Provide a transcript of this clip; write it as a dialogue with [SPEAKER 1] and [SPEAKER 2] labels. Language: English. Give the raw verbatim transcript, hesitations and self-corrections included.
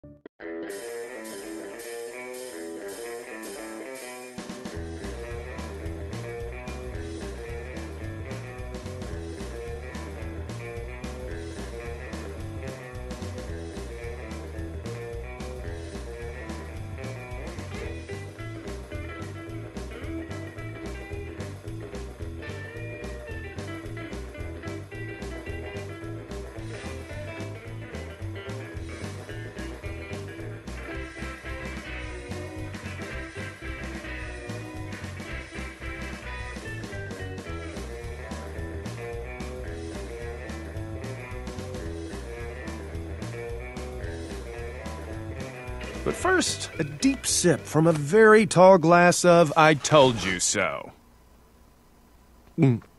[SPEAKER 1] But first, a deep sip from a very tall glass of I told you so. Mm.